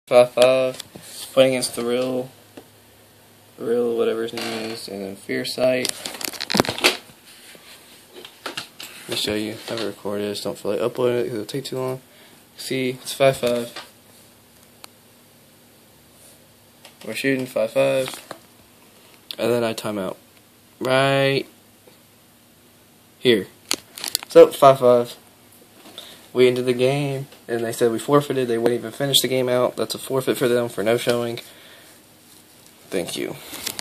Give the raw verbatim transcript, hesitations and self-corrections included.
five five, playing against the real, the real whatever his name is, and then Fearsight. Let me show you. Never record this. Don't feel like uploading it because it'll take too long. See, it's five five. We're shooting five five, and then I time out right here. So five five. We ended the game, and they said we forfeited. They wouldn't even finish the game out. That's a forfeit for them for no showing. Thank you.